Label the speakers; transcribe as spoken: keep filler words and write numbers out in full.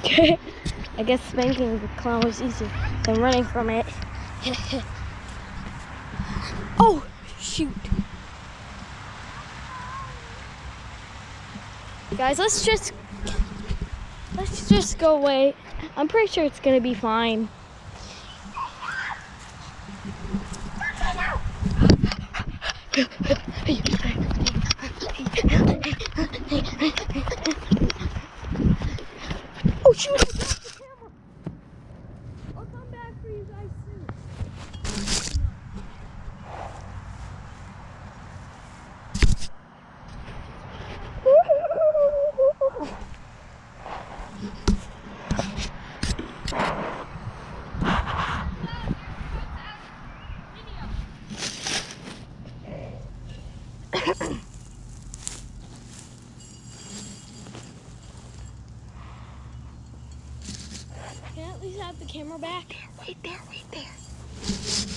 Speaker 1: I guess spanking the clown was easier than running from it. Oh, shoot. Guys, let's just let's just go away. I'm pretty sure it's gonna be fine. Oh shoot! I'll come back for you guys soon. Can I at least have the camera back?
Speaker 2: Wait there, wait there.